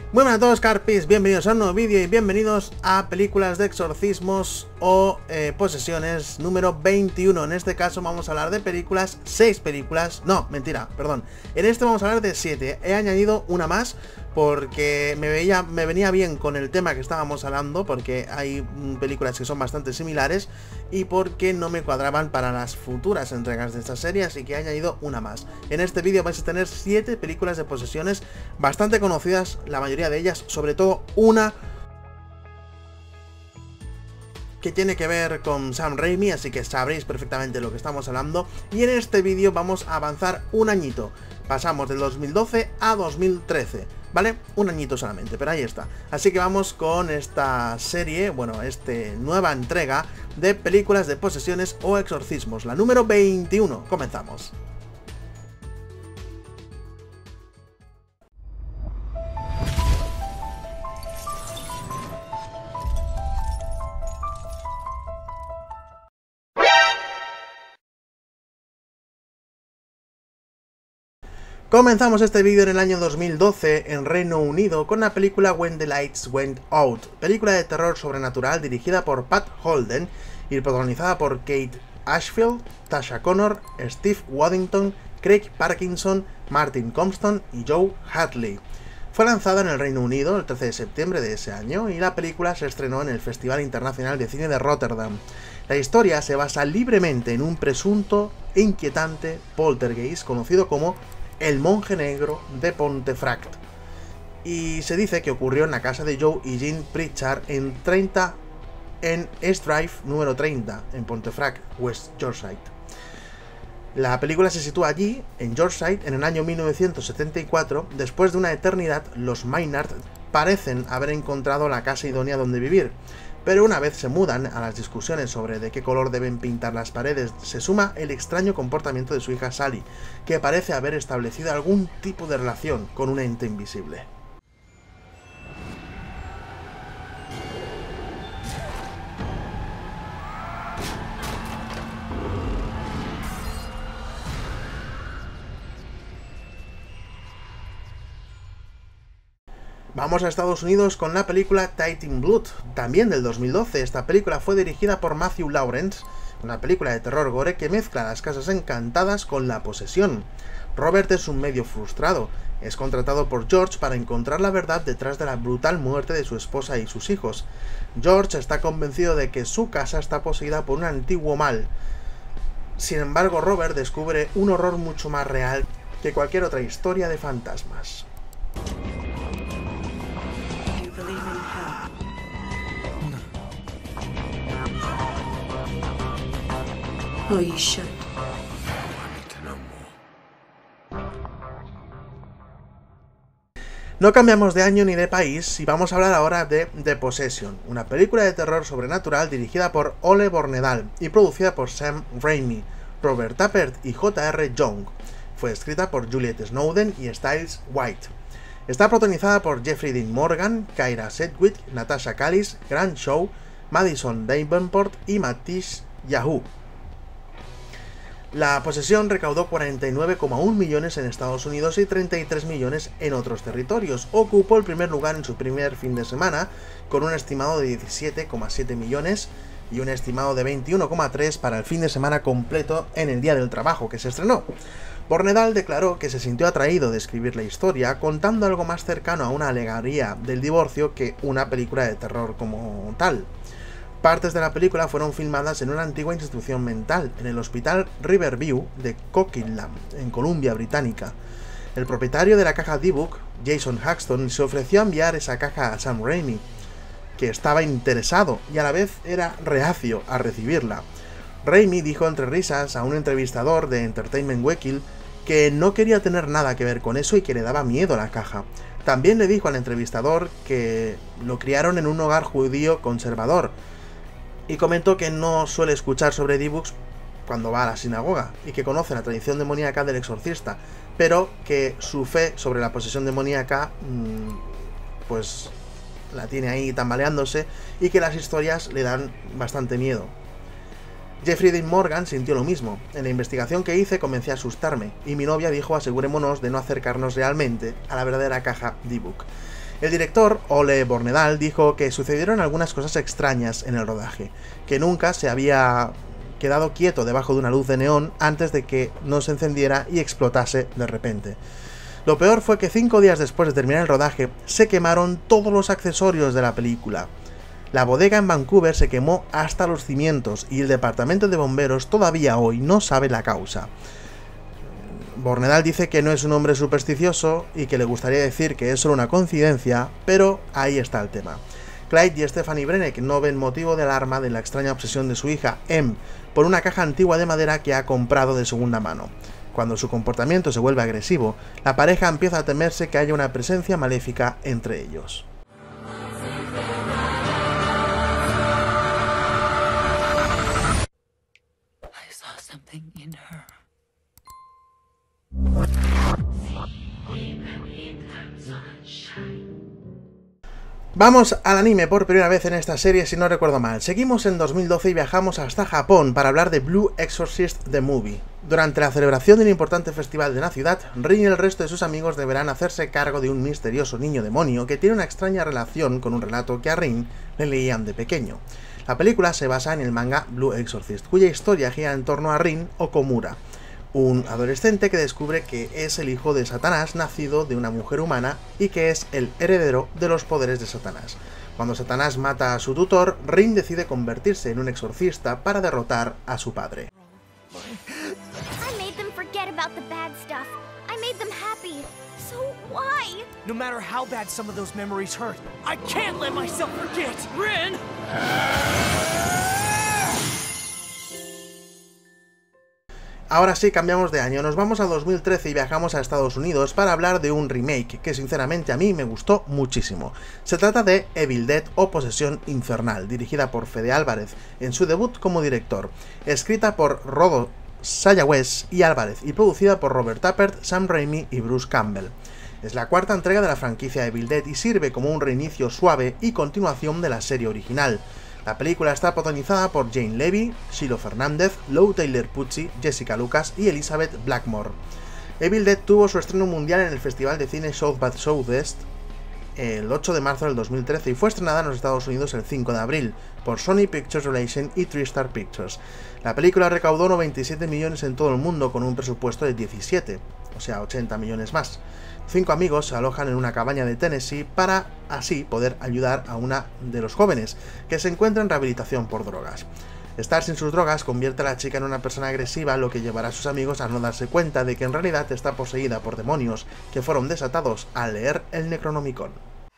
Muy buenas a todos, Carpis, bienvenidos a un nuevo vídeo y bienvenidos a películas de exorcismos o posesiones número 21. En este caso vamos a hablar de películas, 6 películas, no, mentira, perdón. En este vamos a hablar de 7, he añadido una más porque me venía bien con el tema que estábamos hablando, porque hay películas que son bastante similares y porque no me cuadraban para las futuras entregas de esta serie, así que he añadido una más. En este vídeo vais a tener 7 películas de posesiones bastante conocidas, la mayoría de ellas, sobre todo una que tiene que ver con Sam Raimi, así que sabréis perfectamente de lo que estamos hablando. Y en este vídeo vamos a avanzar un añito, pasamos del 2012 a 2013, ¿vale? Un añito solamente, pero ahí está. Así que vamos con esta serie, bueno, nueva entrega de películas de posesiones o exorcismos, la número 21, comenzamos. Comenzamos este vídeo en el año 2012 en Reino Unido con la película When the Lights Went Out, película de terror sobrenatural dirigida por Pat Holden y protagonizada por Kate Ashfield, Tasha Connor, Steve Waddington, Craig Parkinson, Martin Compston y Joe Hartley. Fue lanzada en el Reino Unido el 13 de septiembre de ese año y la película se estrenó en el Festival Internacional de Cine de Rotterdam. La historia se basa libremente en un presunto e inquietante poltergeist conocido como el monje negro de Pontefract, y se dice que ocurrió en la casa de Joe y Jean Pritchard en East Drive número 30, en Pontefract, West Yorkshire. La película se sitúa allí, en Yorkshire, en el año 1974. Después de una eternidad, los Maynard parecen haber encontrado la casa idónea donde vivir, pero una vez se mudan, a las discusiones sobre de qué color deben pintar las paredes, se suma el extraño comportamiento de su hija Sally, que parece haber establecido algún tipo de relación con un ente invisible. Vamos a Estados Unidos con la película Tied in Blood, también del 2012. Esta película fue dirigida por Matthew Lawrence, una película de terror gore que mezcla las casas encantadas con la posesión. Robert es un medio frustrado, es contratado por George para encontrar la verdad detrás de la brutal muerte de su esposa y sus hijos. George está convencido de que su casa está poseída por un antiguo mal. Sin embargo, Robert descubre un horror mucho más real que cualquier otra historia de fantasmas. Oh, you should. No cambiamos de año ni de país y vamos a hablar ahora de The Possession, una película de terror sobrenatural dirigida por Ole Bornedal y producida por Sam Raimi, Robert Tappert y J.R. Young. Fue escrita por Juliet Snowden y Styles White. Está protagonizada por Jeffrey Dean Morgan, Kyra Sedgwick, Natasha Callis, Grant Shaw, Madison Davenport y Matisse Yahoo. La posesión recaudó 49,1 millones en Estados Unidos y 33 millones en otros territorios. Ocupó el primer lugar en su primer fin de semana, con un estimado de 17,7 millones y un estimado de 21,3 para el fin de semana completo en el Día del Trabajo que se estrenó. Bornedal declaró que se sintió atraído de escribir la historia, contando algo más cercano a una alegoría del divorcio que una película de terror como tal. Partes de la película fueron filmadas en una antigua institución mental, en el Hospital Riverview de Coquitlam, en Columbia Británica. El propietario de la caja D-Book, Jason Haxton, se ofreció a enviar esa caja a Sam Raimi, que estaba interesado y a la vez era reacio a recibirla. Raimi dijo entre risas a un entrevistador de Entertainment Weekly que no quería tener nada que ver con eso y que le daba miedo la caja. También le dijo al entrevistador que lo criaron en un hogar judío conservador, y comentó que no suele escuchar sobre D-Books cuando va a la sinagoga y que conoce la tradición demoníaca del exorcista, pero que su fe sobre la posesión demoníaca pues la tiene ahí tambaleándose y que las historias le dan bastante miedo. Jeffrey Dean Morgan sintió lo mismo. En la investigación que hice comencé a asustarme y mi novia dijo asegurémonos de no acercarnos realmente a la verdadera caja D-Book. El director, Ole Bornedal, dijo que sucedieron algunas cosas extrañas en el rodaje, que nunca se había quedado quieto debajo de una luz de neón antes de que no se encendiera y explotase de repente. Lo peor fue que 5 días después de terminar el rodaje, se quemaron todos los accesorios de la película. La bodega en Vancouver se quemó hasta los cimientos y el departamento de bomberos todavía hoy no sabe la causa. Bornedal dice que no es un hombre supersticioso y que le gustaría decir que es solo una coincidencia, pero ahí está el tema. Clyde y Stephanie Brenneck no ven motivo de alarma de la extraña obsesión de su hija, Em, por una caja antigua de madera que ha comprado de segunda mano. Cuando su comportamiento se vuelve agresivo, la pareja empieza a temerse que haya una presencia maléfica entre ellos. Vamos al anime por primera vez en esta serie, si no recuerdo mal. Seguimos en 2012 y viajamos hasta Japón para hablar de Blue Exorcist The Movie. Durante la celebración de un importante festival de la ciudad, Rin y el resto de sus amigos deberán hacerse cargo de un misterioso niño demonio que tiene una extraña relación con un relato que a Rin le leían de pequeño. La película se basa en el manga Blue Exorcist, cuya historia gira en torno a Rin Okomura, un adolescente que descubre que es el hijo de Satanás nacido de una mujer humana y que es el heredero de los poderes de Satanás. Cuando Satanás mata a su tutor, Rin decide convertirse en un exorcista para derrotar a su padre. No matter how bad some of those memories hurt, I can't let myself forget. Rin! Ahora sí, cambiamos de año, nos vamos a 2013 y viajamos a Estados Unidos para hablar de un remake que sinceramente a mí me gustó muchísimo. Se trata de Evil Dead o Posesión Infernal, dirigida por Fede Álvarez en su debut como director, escrita por Rodo Sayagüez y Álvarez y producida por Robert Tappert, Sam Raimi y Bruce Campbell. Es la cuarta entrega de la franquicia Evil Dead y sirve como un reinicio suave y continuación de la serie original. La película está protagonizada por Jane Levy, Shiloh Fernández, Lou Taylor Pucci, Jessica Lucas y Elizabeth Blackmore. Evil Dead tuvo su estreno mundial en el Festival de Cine South by Southwest el 8 de marzo del 2013 y fue estrenada en los Estados Unidos el 5 de abril por Sony Pictures Relations y TriStar Pictures. La película recaudó 97 millones en todo el mundo con un presupuesto de 17, o sea 80 millones más. 5 amigos se alojan en una cabaña de Tennessee para así poder ayudar a una de los jóvenes que se encuentra en rehabilitación por drogas. Estar sin sus drogas convierte a la chica en una persona agresiva, lo que llevará a sus amigos a no darse cuenta de que en realidad está poseída por demonios que fueron desatados al leer el Necronomicon.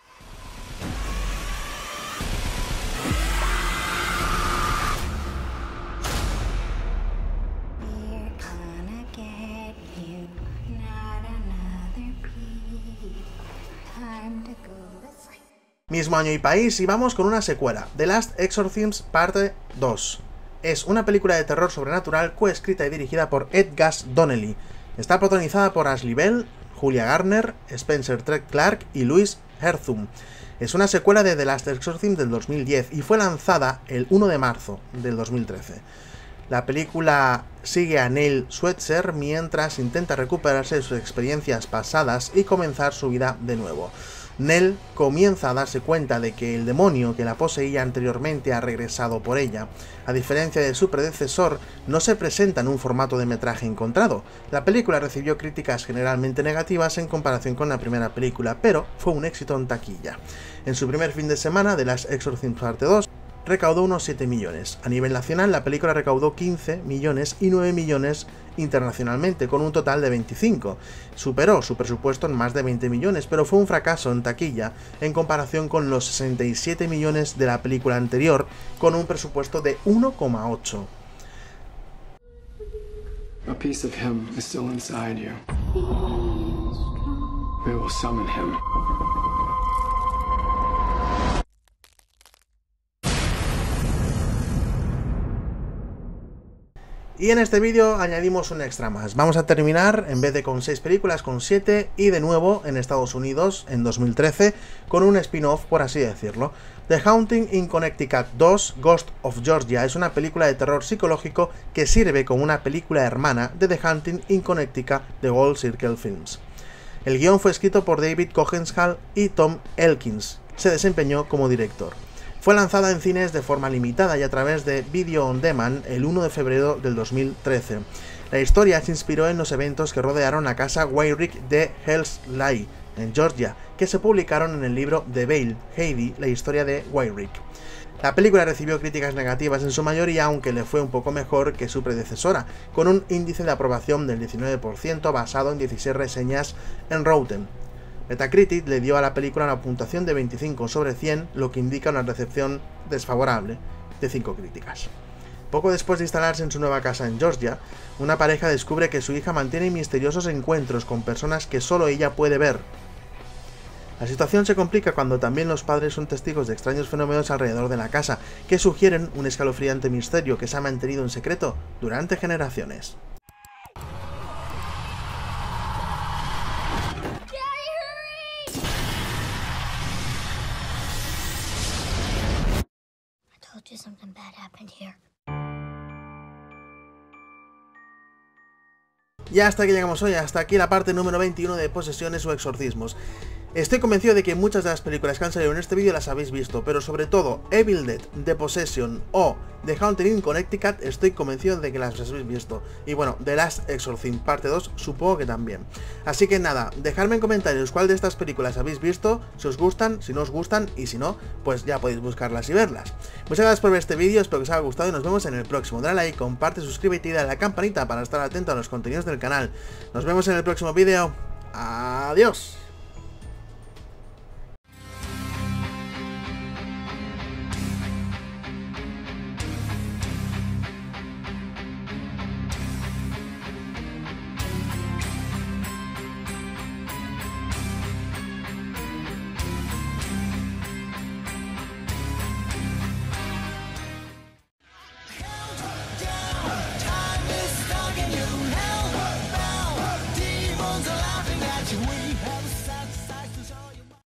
Mismo año y país, y vamos con una secuela, The Last Exorcism Parte 2. Es una película de terror sobrenatural coescrita y dirigida por Ed Gus Donnelly. Está protagonizada por Ashley Bell, Julia Garner, Spencer Trek Clark y Louis Herthum. Es una secuela de The Last Exorcism del 2010 y fue lanzada el 1 de marzo del 2013. La película sigue a Neil Swetzer mientras intenta recuperarse de sus experiencias pasadas y comenzar su vida de nuevo. Nell comienza a darse cuenta de que el demonio que la poseía anteriormente ha regresado por ella. A diferencia de su predecesor, no se presenta en un formato de metraje encontrado. La película recibió críticas generalmente negativas en comparación con la primera película, pero fue un éxito en taquilla. En su primer fin de semana, The Last Exorcism Parte 2 recaudó unos 7 millones. A nivel nacional, la película recaudó 15 millones y 9 millones internacionalmente, con un total de 25. Superó su presupuesto en más de 20 millones, pero fue un fracaso en taquilla en comparación con los 67 millones de la película anterior, con un presupuesto de 1,8. A piece of him is still inside you. We will summon him. Y en este vídeo añadimos un extra más. Vamos a terminar, en vez de con 6 películas, con 7, y de nuevo en Estados Unidos, en 2013, con un spin-off, por así decirlo. The Haunting in Connecticut 2, Ghost of Georgia, es una película de terror psicológico que sirve como una película hermana de The Haunting in Connecticut de Gold Circle Films. El guión fue escrito por David Kohenschall y Tom Elkins. Se desempeñó como director. Fue lanzada en cines de forma limitada y a través de Video On Demand el 1 de febrero del 2013. La historia se inspiró en los eventos que rodearon la casa Wyrick de Helsley, en Georgia, que se publicaron en el libro The Veil, Heidi, la historia de Wyrick. La película recibió críticas negativas en su mayoría, aunque le fue un poco mejor que su predecesora, con un índice de aprobación del 19% basado en 16 reseñas en Rotten. Metacritic le dio a la película una puntuación de 25 sobre 100, lo que indica una recepción desfavorable de 5 críticas. Poco después de instalarse en su nueva casa en Georgia, una pareja descubre que su hija mantiene misteriosos encuentros con personas que solo ella puede ver. La situación se complica cuando también los padres son testigos de extraños fenómenos alrededor de la casa, que sugieren un escalofriante misterio que se ha mantenido en secreto durante generaciones. Y hasta aquí llegamos hoy, hasta aquí la parte número 21 de posesiones o exorcismos. Estoy convencido de que muchas de las películas que han salido en este vídeo las habéis visto, pero sobre todo Evil Dead, The Possession o The Haunted in Connecticut estoy convencido de que las habéis visto. Y bueno, The Last Exorcism parte 2 supongo que también. Así que nada, dejadme en comentarios cuál de estas películas habéis visto, si os gustan, si no os gustan y si no, pues ya podéis buscarlas y verlas. Muchas gracias por ver este vídeo, espero que os haya gustado y nos vemos en el próximo. Dale like, comparte, suscríbete y dale a la campanita para estar atento a los contenidos del canal. Nos vemos en el próximo vídeo. Adiós.